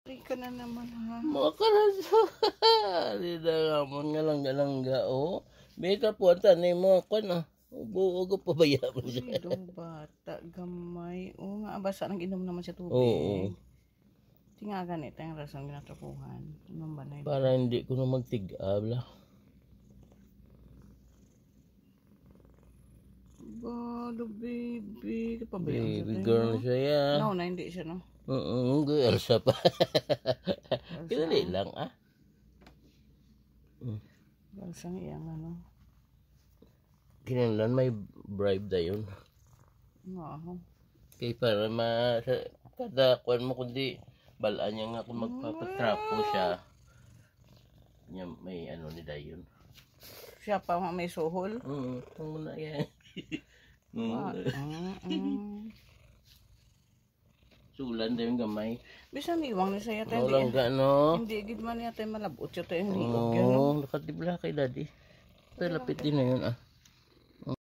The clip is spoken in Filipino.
Patay ka na naman, ha? Makaraso. Di na nga mga langga-langga, oh. May kapuan ni mo ako na. Ugo pabaya mo siya. Dong bata, gamay. Oo nga, basa nang inom naman sa tubig. Oo. Tinga ganito yung rasang ginatapuhan. Anong ba na yun? Para hindi ko na magtigab lah. Balo, baby. Kapabayaan Baby girl siya yan. No, na hindi siya, no? Girl siya pa. Kinali lang, ah. Balsang iyang, ano? Kinalan may bribe na yun. Oo. Kaya para kada kuan mo kundi balaan niya nga kung magpapatrapo siya. Niya may ano ni Dayon. Siya pa may suhol? Kung muna yan. Sulan daw yung gamay. Bisan iwang ni saya tayo. Walang gano. Hindi gid man yata malabot siya tayo. Oo, nakatibla kay daddy. Ito lapit din na yun, ah.